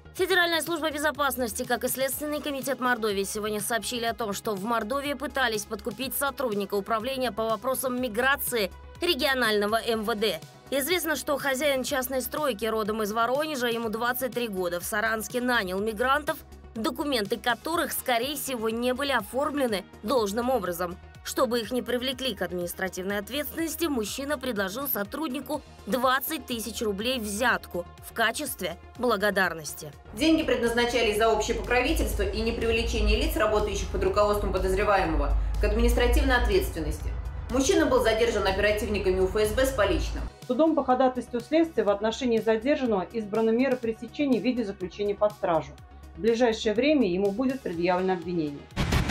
Федеральная служба безопасности, как и Следственный комитет Мордовии, сегодня сообщили о том, что в Мордовии пытались подкупить сотрудника управления по вопросам миграции регионального МВД. Известно, что хозяин частной стройки родом из Воронежа, ему 23 года, в Саранске нанял мигрантов, документы которых, скорее всего, не были оформлены должным образом. Чтобы их не привлекли к административной ответственности, мужчина предложил сотруднику 20 тысяч рублей взятку в качестве благодарности. Деньги предназначались за общее покровительство и непривлечение лиц, работающих под руководством подозреваемого, к административной ответственности. Мужчина был задержан оперативниками УФСБ с поличным. Судом по ходатайству следствия в отношении задержанного избраны меры пресечения в виде заключения под стражу. В ближайшее время ему будет предъявлено обвинение.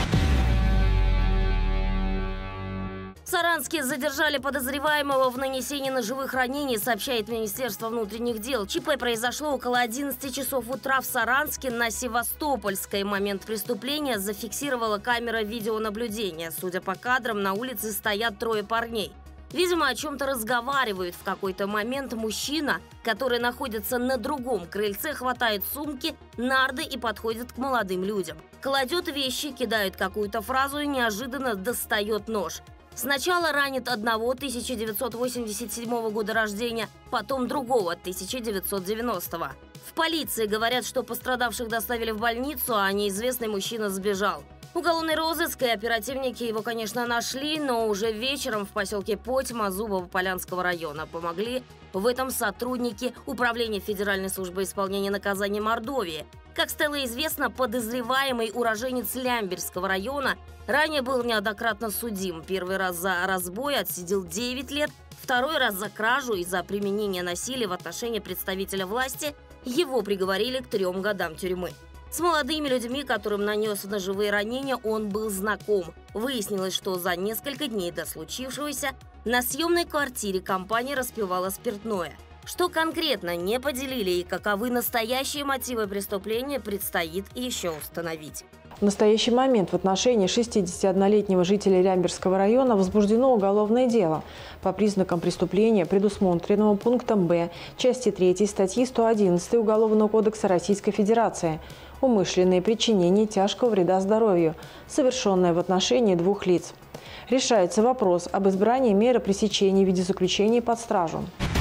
В Саранске задержали подозреваемого в нанесении ножевых ранений, сообщает Министерство внутренних дел. ЧП произошло около 11 часов утра в Саранске на Севастопольской. Момент преступления зафиксировала камера видеонаблюдения. Судя по кадрам, на улице стоят трое парней. Видимо, о чем-то разговаривают. В какой-то момент мужчина, который находится на другом крыльце, хватает сумки, нарды и подходит к молодым людям. Кладет вещи, кидает какую-то фразу и неожиданно достает нож. Сначала ранит одного 1987 года рождения, потом другого 1990-го. В полиции говорят, что пострадавших доставили в больницу, а неизвестный мужчина сбежал. Уголовный розыск и оперативники его, конечно, нашли, но уже вечером в поселке Потьма Зубово-Полянского района помогли в этом сотрудники Управления Федеральной службы исполнения наказаний Мордовии. Как стало известно, подозреваемый уроженец Лямберского района ранее был неоднократно судим. Первый раз за разбой отсидел 9 лет, второй раз за кражу и за применение насилия в отношении представителя власти его приговорили к 3 годам тюрьмы. С молодыми людьми, которым нанес ножевые ранения, он был знаком. Выяснилось, что за несколько дней до случившегося на съемной квартире компания распивала спиртное. Что конкретно не поделили и каковы настоящие мотивы преступления, предстоит еще установить. В настоящий момент в отношении 61-летнего жителя Лямберского района возбуждено уголовное дело по признакам преступления, предусмотренного пунктом Б части 3 статьи 111 Уголовного кодекса Российской Федерации «Умышленное причинение тяжкого вреда здоровью», совершенное в отношении 2 лиц. Решается вопрос об избрании меры пресечения в виде заключения под стражу.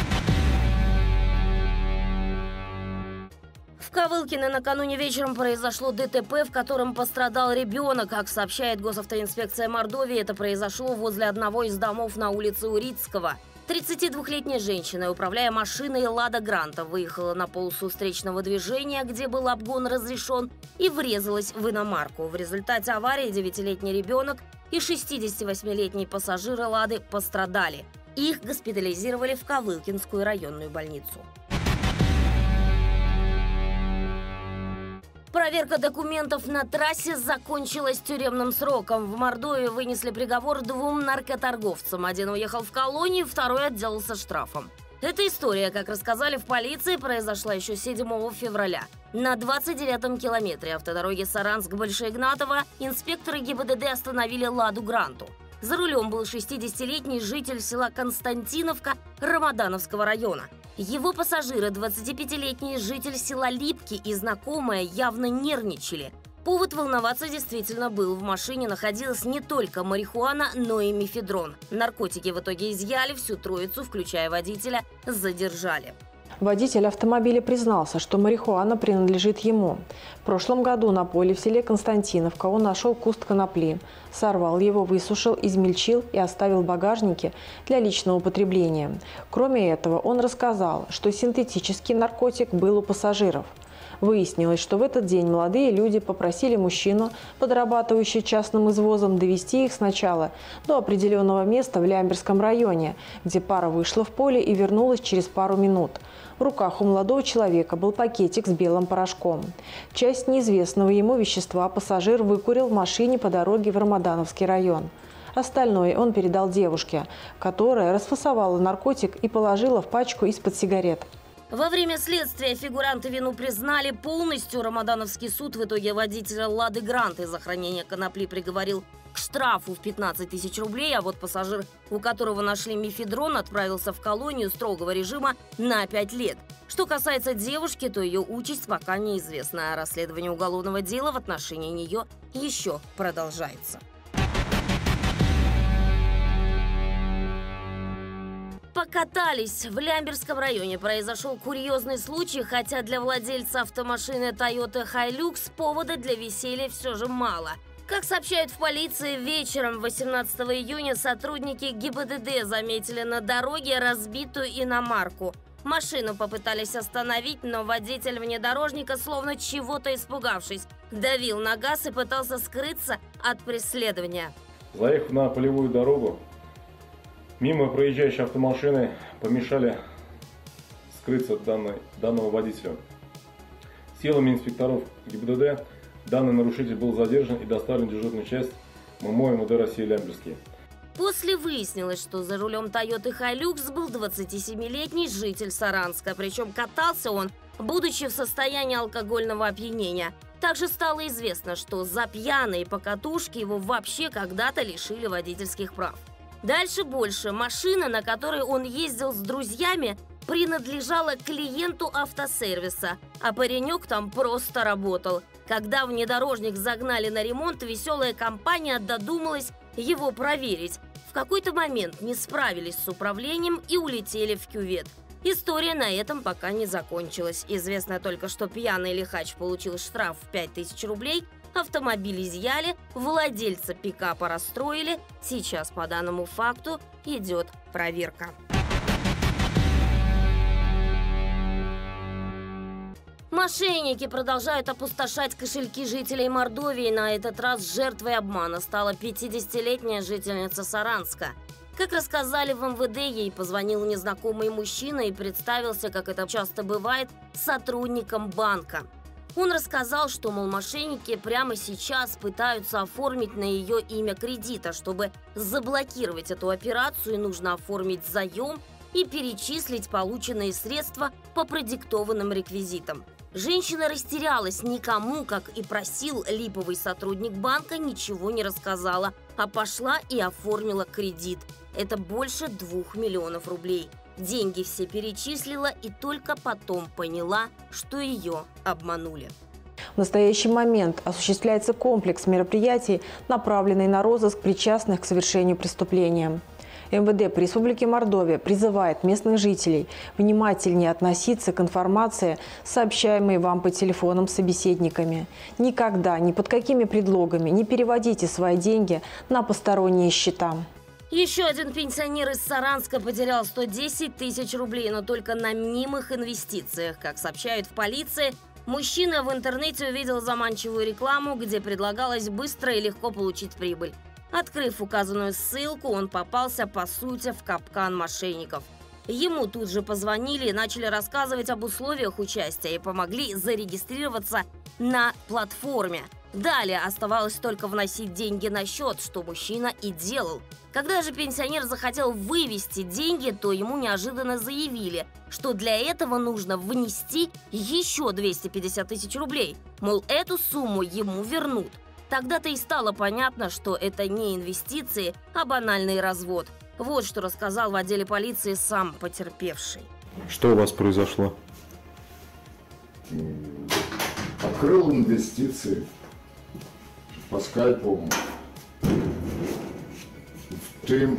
В Ковылкино накануне вечером произошло ДТП, в котором пострадал ребенок. Как сообщает госавтоинспекция Мордовии, это произошло возле одного из домов на улице Урицкого. 32-летняя женщина, управляя машиной «Лада Гранта», выехала на полосу встречного движения, где был обгон разрешен, и врезалась в иномарку. В результате аварии 9-летний ребенок и 68-летний пассажир «Лады» пострадали. Их госпитализировали в Ковылкинскую районную больницу. Проверка документов на трассе закончилась тюремным сроком. В Мордовии вынесли приговор 2 наркоторговцам. Один уехал в колонию, второй отделался штрафом. Эта история, как рассказали в полиции, произошла еще 7 февраля. На 29-м километре автодороги Саранск-Большеигнатово инспекторы ГИБДД остановили «Ладу Гранту». За рулем был 60-летний житель села Константиновка Рамадановского района. Его пассажиры, 25-летний житель села Липки и знакомая, явно нервничали. Повод волноваться действительно был. В машине находилась не только марихуана, но и мефедрон. Наркотики в итоге изъяли, всю троицу, включая водителя, задержали. Водитель автомобиля признался, что марихуана принадлежит ему. В прошлом году на поле в селе Константиновка он нашел куст конопли, сорвал его, высушил, измельчил и оставил в багажнике для личного употребления. Кроме этого, он рассказал, что синтетический наркотик был у пассажиров. Выяснилось, что в этот день молодые люди попросили мужчину, подрабатывающего частным извозом, довести их сначала до определенного места в Лямберском районе, где пара вышла в поле и вернулась через пару минут. В руках у молодого человека был пакетик с белым порошком. Часть неизвестного ему вещества пассажир выкурил в машине по дороге в Рамадановский район. Остальное он передал девушке, которая расфасовала наркотик и положила в пачку из-под сигарет. Во время следствия фигуранты вину признали полностью. Рамадановский суд в итоге водителя «Лады Гранты» за хранение конопли приговорил к штрафу в 15 тысяч рублей, а вот пассажир, у которого нашли мефедрон, отправился в колонию строгого режима на 5 лет. Что касается девушки, то ее участь пока неизвестна, а расследование уголовного дела в отношении нее еще продолжается. Покатались. В Лямберском районе произошел курьезный случай, хотя для владельца автомашины Toyota Hilux повода для веселья все же мало. Как сообщают в полиции, вечером 18 июня сотрудники ГИБДД заметили на дороге разбитую иномарку. Машину попытались остановить, но водитель внедорожника, словно чего-то испугавшись, давил на газ и пытался скрыться от преследования. Заехав на полевую дорогу, мимо проезжающей автомашины помешали скрыться от данного водителя. Силами инспекторов ГИБДД данный нарушитель был задержан и доставлен в дежурную часть ММО МВД России Лямберский. После выяснилось, что за рулем Toyota Hilux был 27-летний житель Саранска, причем катался он, будучи в состоянии алкогольного опьянения. Также стало известно, что за пьяные покатушки его вообще когда-то лишили водительских прав. Дальше больше. Машина, на которой он ездил с друзьями, принадлежала клиенту автосервиса, а паренек там просто работал. Когда внедорожник загнали на ремонт, веселая компания додумалась его проверить. В какой-то момент не справились с управлением и улетели в кювет. История на этом пока не закончилась. Известно только, что пьяный лихач получил штраф в 5000 рублей, автомобиль изъяли, владельца пикапа расстроили. Сейчас по данному факту идет проверка. Мошенники продолжают опустошать кошельки жителей Мордовии. На этот раз жертвой обмана стала 50-летняя жительница Саранска. Как рассказали в МВД, ей позвонил незнакомый мужчина и представился, как это часто бывает, сотрудником банка. Он рассказал, что, мол, мошенники прямо сейчас пытаются оформить на ее имя кредита. Чтобы заблокировать эту операцию, нужно оформить заем и перечислить полученные средства по продиктованным реквизитам. Женщина растерялась, никому, как и просил липовый сотрудник банка, ничего не рассказала, а пошла и оформила кредит. Это больше 2 миллионов рублей. Деньги все перечислила и только потом поняла, что ее обманули. В настоящий момент осуществляется комплекс мероприятий, направленный на розыск причастных к совершению преступления. МВД по Республике Мордовия призывает местных жителей внимательнее относиться к информации, сообщаемой вам по телефонам собеседниками. Никогда, ни под какими предлогами не переводите свои деньги на посторонние счета. Еще один пенсионер из Саранска потерял 110 тысяч рублей, но только на мнимых инвестициях. Как сообщают в полиции, мужчина в интернете увидел заманчивую рекламу, где предлагалось быстро и легко получить прибыль. Открыв указанную ссылку, он попался, по сути, в капкан мошенников. Ему тут же позвонили и начали рассказывать об условиях участия и помогли зарегистрироваться на платформе. Далее оставалось только вносить деньги на счет, что мужчина и делал. Когда же пенсионер захотел вывести деньги, то ему неожиданно заявили, что для этого нужно внести еще 250 тысяч рублей. Мол, эту сумму ему вернут. Тогда-то и стало понятно, что это не инвестиции, а банальный развод. Вот что рассказал в отделе полиции сам потерпевший. Что у вас произошло? Открыл инвестиции по скайпу в Team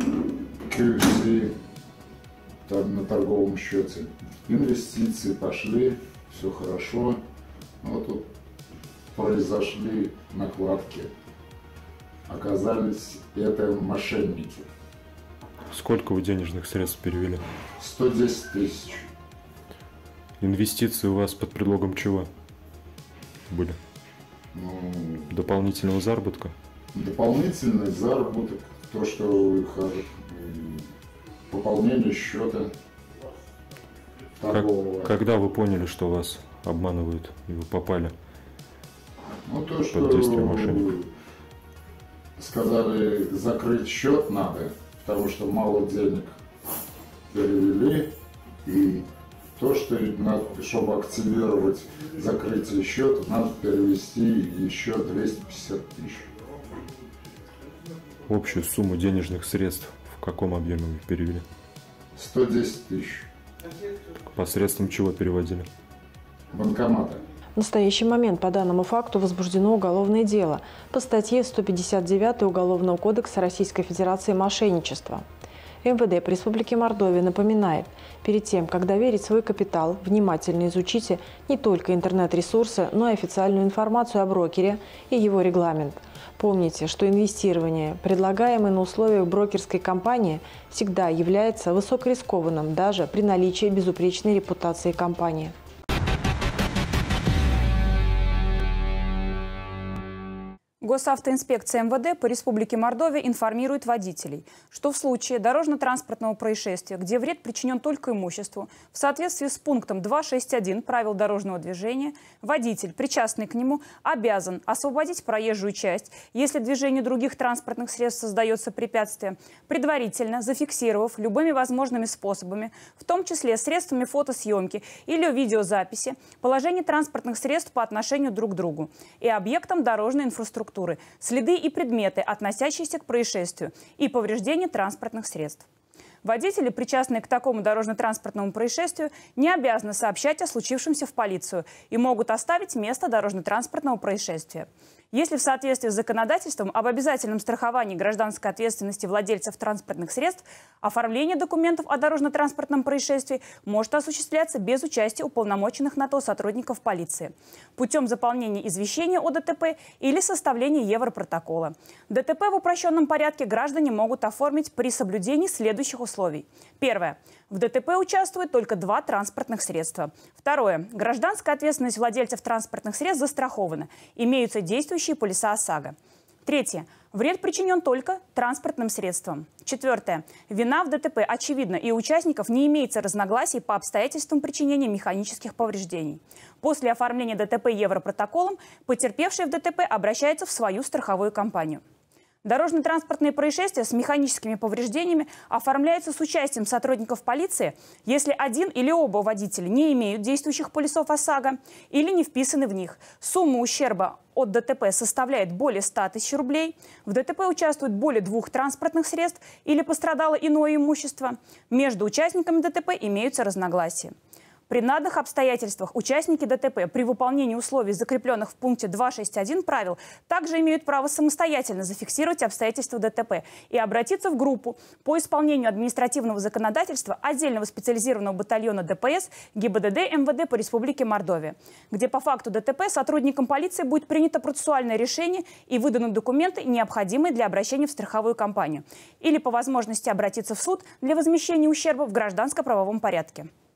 QC там, на торговом счете. Инвестиции пошли, все хорошо. Но тут произошли накладки. Оказались это мошенники. Сколько вы денежных средств перевели? 110 тысяч. Инвестиции у вас под предлогом чего были? Дополнительного заработка? Дополнительный заработок, то, что пополнение счета торгового. Когда вы поняли, что вас обманывают и вы попали? Ну, то, что сказали, закрыть счет надо, потому что мало денег перевели, и То, что чтобы активировать закрытие счета, надо перевести еще 250 тысяч. Общую сумму денежных средств в каком объеме вы перевели? 110 тысяч. Посредством чего переводили? Банкомата. В настоящий момент по данному факту возбуждено уголовное дело по статье 159 Уголовного кодекса Российской Федерации «Мошенничество». МВД по Республике Мордовия напоминает, перед тем, как доверить свой капитал, внимательно изучите не только интернет-ресурсы, но и официальную информацию о брокере и его регламент. Помните, что инвестирование, предлагаемое на условиях брокерской компании, всегда является высокорискованным даже при наличии безупречной репутации компании. Госавтоинспекция МВД по Республике Мордовия информирует водителей, что в случае дорожно-транспортного происшествия, где вред причинен только имуществу, в соответствии с пунктом 2.6.1 правил дорожного движения, водитель, причастный к нему, обязан освободить проезжую часть, если движению других транспортных средств создается препятствие, предварительно зафиксировав любыми возможными способами, в том числе средствами фотосъемки или видеозаписи, положение транспортных средств по отношению друг к другу и объектам дорожной инфраструктуры, следы и предметы, относящиеся к происшествию, и повреждения транспортных средств. Водители, причастные к такому дорожно-транспортному происшествию, не обязаны сообщать о случившемся в полицию и могут оставить место дорожно-транспортного происшествия. Если в соответствии с законодательством об обязательном страховании гражданской ответственности владельцев транспортных средств, оформление документов о дорожно-транспортном происшествии может осуществляться без участия уполномоченных на то сотрудников полиции, путем заполнения извещения о ДТП или составления европротокола. ДТП в упрощенном порядке граждане могут оформить при соблюдении следующих условий. Первое. В ДТП участвуют только 2 транспортных средства. Второе. Гражданская ответственность владельцев транспортных средств застрахована. Имеются действующие полиса ОСАГО. Третье. Вред причинен только транспортным средствам. Четвертое. Вина в ДТП очевидна, и у участников не имеется разногласий по обстоятельствам причинения механических повреждений. После оформления ДТП европротоколом потерпевший в ДТП обращается в свою страховую компанию. Дорожно-транспортные происшествия с механическими повреждениями оформляются с участием сотрудников полиции, если один или оба водителя не имеют действующих полисов ОСАГО или не вписаны в них. Сумма ущерба от ДТП составляет более 100 тысяч рублей. В ДТП участвует более 2 транспортных средств или пострадало иное имущество. Между участниками ДТП имеются разногласия. При данных обстоятельствах участники ДТП при выполнении условий, закрепленных в пункте 2.6.1 правил, также имеют право самостоятельно зафиксировать обстоятельства ДТП и обратиться в группу по исполнению административного законодательства отдельного специализированного батальона ДПС ГИБДД МВД по Республике Мордовия, где по факту ДТП сотрудникам полиции будет принято процессуальное решение и выданы документы, необходимые для обращения в страховую компанию, или по возможности обратиться в суд для возмещения ущерба в гражданско-правовом порядке.